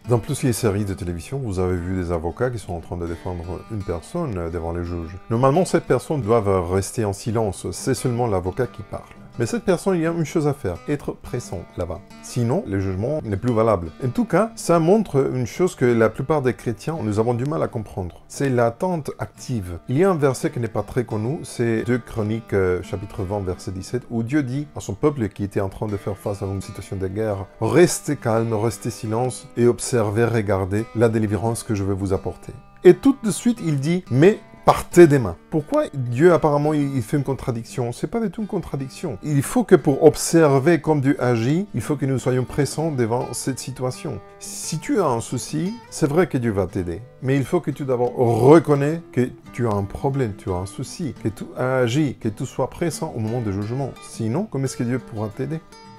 Dans plus les séries de télévision, vous avez vu des avocats qui sont en train de défendre une personne devant les juges. Normalement, cette personne doit rester en silence, c'est seulement l'avocat qui parle. Mais cette personne, il y a une chose à faire, être présent là-bas. Sinon, le jugement n'est plus valable. En tout cas, ça montre une chose que la plupart des chrétiens, nous avons du mal à comprendre. C'est l'attente active. Il y a un verset qui n'est pas très connu, c'est 2 Chroniques, chapitre 20, verset 17, où Dieu dit à son peuple qui était en train de faire face à une situation de guerre, « Restez calme, restez silence et observez, regardez la délivrance que je vais vous apporter. » Et tout de suite, il dit « Mais partez des mains. » Pourquoi Dieu, apparemment, il fait une contradiction? C'est pas du tout une contradiction. Il faut que pour observer comme Dieu agit, il faut que nous soyons présents devant cette situation. Si tu as un souci, c'est vrai que Dieu va t'aider. Mais il faut que tu d'abord reconnais que tu as un problème, tu as un souci, que tu agis, que tu sois présent au moment du jugement. Sinon, comment est-ce que Dieu pourra t'aider?